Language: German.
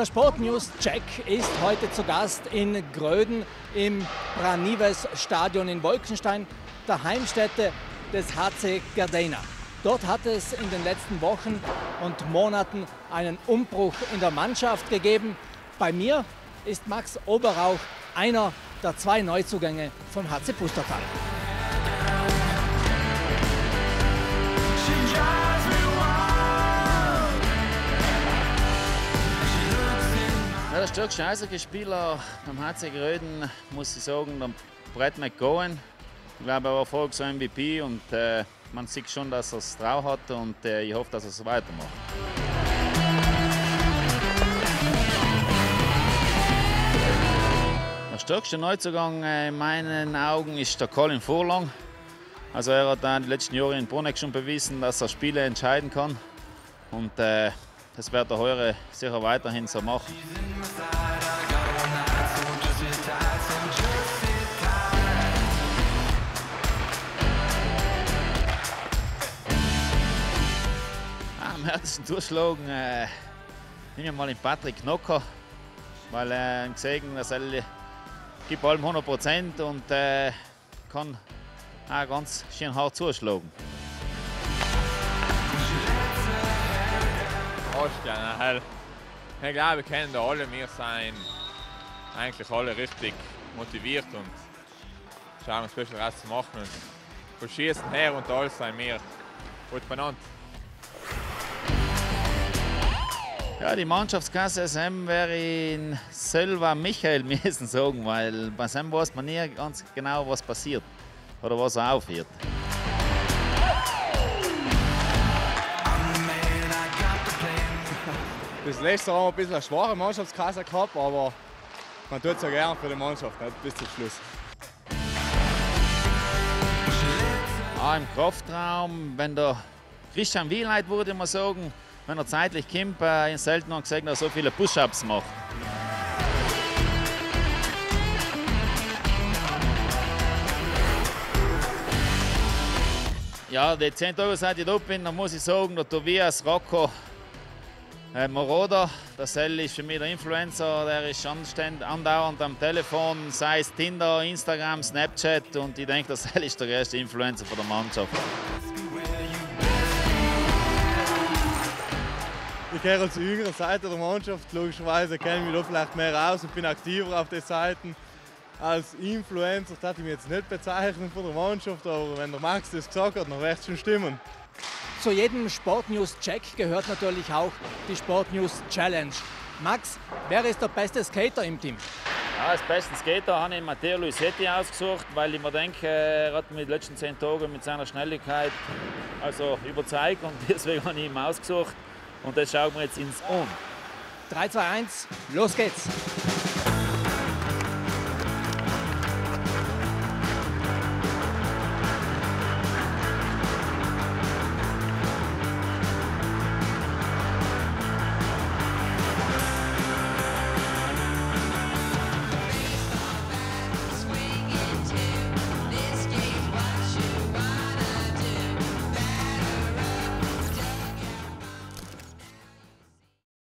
Der Sportnews-Check ist heute zu Gast in Gröden im Branives-Stadion in Wolkenstein, der Heimstätte des HC Gardena. Dort hat es in den letzten Wochen und Monaten einen Umbruch in der Mannschaft gegeben. Bei mir ist Max Oberrauch, einer der zwei Neuzugänge vom HC Pustertal. Ja, der stärkste Eishockeyspieler beim HC Gröden, muss ich sagen, der Brett McGowan. Ich glaube, er war voriges Jahr MVP und man sieht schon, dass er es drauf hat und ich hoffe, dass er es weitermacht. Der stärkste Neuzugang in meinen Augen ist der Colin Furlong. Also er hat in den letzten Jahren in Bruneck schon bewiesen, dass er Spiele entscheiden kann. Und das wird er heute sicher weiterhin so machen. Am härtesten durchschlagen nehmen wir mal den Patrick Knocker, weil er gesehen hat, er gibt allem 100% und kann auch ganz schön hart zuschlagen. Ich glaube, wir kennen da alle, wir sind eigentlich alle richtig motiviert und schauen uns ein bisschen was zu machen. Und von Schießen her und alles sind wir gut benannt. Ja, die Mannschaftskasse SM wäre in selber Michael müssen sagen, weil bei Sam weiß man nie ganz genau, was passiert oder was er aufhört. Das letzte Jahr haben wir ein bisschen eine schwache Mannschaftskasse gehabt, aber man tut es ja gerne für die Mannschaft, nicht bis zum Schluss. Im Kraftraum, wenn der Christian Wielheit, würde ich mal sagen, wenn er zeitlich kommt, in selten noch gesehen, dass er so viele Push-Ups macht. Ja, die 10 Tage, seit ich da bin, dann muss ich sagen, der Tobias Rocco Moroder, der Sell ist für mich der Influencer, der ist andauernd am Telefon, sei es Tinder, Instagram, Snapchat und ich denke, der Sell ist der größte Influencer von der Mannschaft. Ich gehöre zur jüngeren Seite der Mannschaft, logischerweise kenne ich mich da vielleicht mehr aus und bin aktiver auf den Seiten. Als Influencer darf ich mich jetzt nicht bezeichnen von der Mannschaft, aber wenn der Max das gesagt hat, dann wird es schon stimmen. Zu jedem Sportnews-Check gehört natürlich auch die Sportnews-Challenge. Max, wer ist der beste Skater im Team? Ja, als besten Skater habe ich Matteo Luisetti ausgesucht, weil ich mir denke, er hat mich die letzten 10 Tage mit seiner Schnelligkeit überzeugt und deswegen habe ich ihn ausgesucht. Und das schauen wir jetzt ins On. 3, 2, 1, los geht's!